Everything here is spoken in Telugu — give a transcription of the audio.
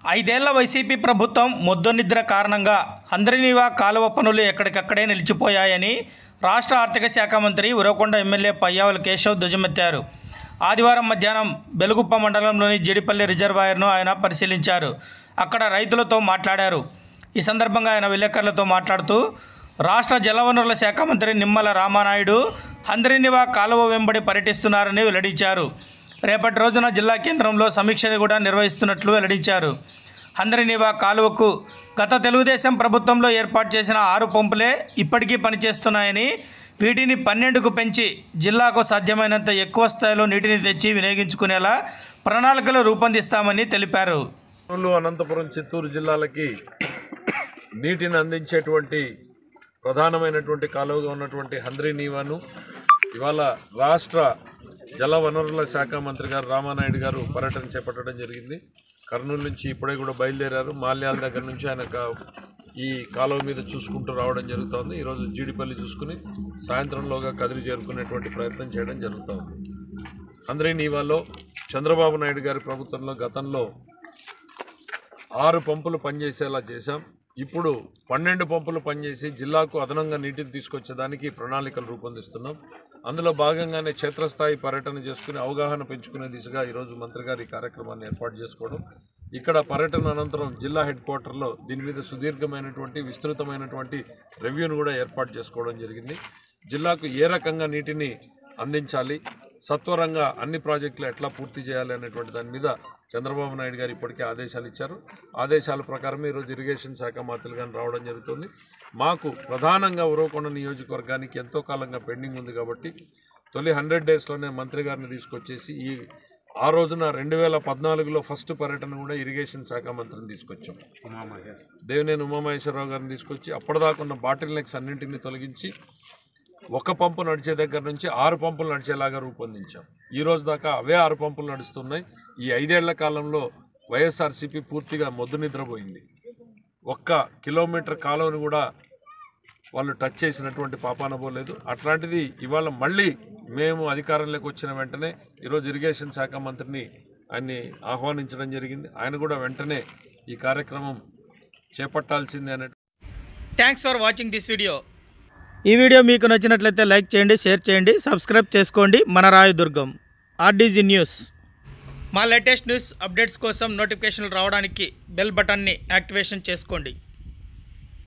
ఐదేళ్ల వైసీపీ ప్రభుత్వం మొద్దునిద్ర కారణంగా హంద్రీనీవా కాలువ పనులు ఎక్కడికక్కడే నిలిచిపోయాయని రాష్ట్ర ఆర్థిక శాఖ మంత్రి ఉరవకొండ ఎమ్మెల్యే పయ్యావుల కేశవ్ ధ్వజమెత్తారు. ఆదివారం మధ్యాహ్నం బెలుగుప్ప మండలంలోని జీడిపల్లి రిజర్వాయర్ను ఆయన పరిశీలించారు. అక్కడ రైతులతో మాట్లాడారు. ఈ సందర్భంగా ఆయన విలేకరులతో మాట్లాడుతూ రాష్ట్ర జలవనరుల శాఖ మంత్రి నిమ్మల రామానాయుడు హంద్రీనీవా కాలువ వెంబడి పర్యటిస్తున్నారని వెల్లడించారు. రేపటి రోజున జిల్లా కేంద్రంలో సమీక్షను కూడా నిర్వహిస్తున్నట్లు వెల్లడించారు. హంద్రీనీవా కాలువకు గత తెలుగుదేశం ప్రభుత్వంలో ఏర్పాటు చేసిన 6 పంపులే ఇప్పటికీ పనిచేస్తున్నాయని, వీటిని 12కు పెంచి జిల్లాకు సాధ్యమైనంత ఎక్కువ స్థాయిలో నీటిని తెచ్చి వినియోగించుకునేలా ప్రణాళికలు రూపొందిస్తామని తెలిపారు. అనంతపురం, చిత్తూరు జిల్లాలకి నీటిని అందించేటువంటి ప్రధానమైనటువంటి కాలువగా ఉన్నటువంటి హంద్రీనీవాను ఇవాళ రాష్ట్ర జలవనరుల శాఖ మంత్రి గారు రామానాయుడు గారు పర్యటన చేపట్టడం జరిగింది. కర్నూలు నుంచి ఇప్పుడే కూడా బయలుదేరారు. మాల్యాల దగ్గర నుంచి ఆయన ఈ కాలువ మీద చూసుకుంటూ రావడం జరుగుతుంది. ఈరోజు జీడిపల్లి చూసుకుని సాయంత్రంలోగా కదిరి చేరుకునేటువంటి ప్రయత్నం చేయడం జరుగుతుంది. హంద్రీనీవాలో చంద్రబాబు నాయుడు గారి ప్రభుత్వంలో గతంలో 6 పంపులు పనిచేసేలా చేశాం. ఇప్పుడు 12 పంపులు పనిచేసి జిల్లాకు అదనంగా నీటిని తీసుకొచ్చేదానికి ప్రణాళికలు రూపొందిస్తున్నాం. అందులో భాగంగానే క్షేత్రస్థాయి పర్యటన చేసుకుని అవగాహన పెంచుకునే దిశగా ఈరోజు మంత్రి గారు ఈ కార్యక్రమాన్ని ఏర్పాటు చేసుకోవడం, ఇక్కడ పర్యటన అనంతరం జిల్లా హెడ్ క్వార్టర్లో దీని మీద సుదీర్ఘమైనటువంటి విస్తృతమైనటువంటి రివ్యూను కూడా ఏర్పాటు చేసుకోవడం జరిగింది. జిల్లాకు ఏ రకంగా నీటిని అందించాలి, సత్వరంగా అన్ని ప్రాజెక్టులు ఎట్లా పూర్తి చేయాలి అనేటువంటి దాని మీద చంద్రబాబు నాయుడు గారు ఇప్పటికే ఆదేశాలు ఇచ్చారు. ఆదేశాల ప్రకారమే ఈరోజు ఇరిగేషన్ శాఖ మంత్రులు కానీ రావడం జరుగుతుంది. మాకు ప్రధానంగా ఉరవకొండ నియోజకవర్గానికి ఎంతో కాలంగా పెండింగ్ ఉంది కాబట్టి తొలి 100 డేస్లోనే మంత్రి గారిని తీసుకొచ్చేసి ఆ రోజున 2014లో ఫస్ట్ పర్యటన కూడా ఇరిగేషన్ శాఖ మంత్రిని తీసుకొచ్చాం. దేవినేని ఉమామహేశ్వరరావు గారిని తీసుకొచ్చి అప్పటిదాకా ఉన్న బాటిల్ నెక్స్ అన్నింటినీ తొలగించి 1 పంపు నడిచే దగ్గర నుంచి 6 పంపులు నడిచేలాగా రూపొందించాం. ఈ రోజు దాకా అవే 6 పంపులు నడుస్తున్నాయి. ఈ 5 ఏళ్ల కాలంలో వైఎస్ఆర్సీపీ పూర్తిగా మొద్దు నిద్రపోయింది. 1 కిలోమీటర్ కాలువను కూడా వాళ్ళు టచ్ చేసినటువంటి పాపాన పోలేదు. అట్లాంటిది ఇవాళ మళ్ళీ మేము అధికారంలోకి వచ్చిన వెంటనే ఈరోజు ఇరిగేషన్ శాఖ మంత్రిని ఆయన్ని ఆహ్వానించడం జరిగింది. ఆయన కూడా వెంటనే ఈ కార్యక్రమం చేపట్టాల్సిందే అన్నట్టు. Thanks for watching this video. ఈ వీడియో మీకు నచ్చినట్లయితే లైక్ చేయండి, షేర్ చేయండి, సబ్స్క్రైబ్ చేసుకోండి. మన రాయదుర్గం ఆర్డీజీ న్యూస్. మా లేటెస్ట్ న్యూస్ అప్డేట్స్ కోసం నోటిఫికేషన్లు రావడానికి బెల్ బటన్ని యాక్టివేషన్ చేసుకోండి.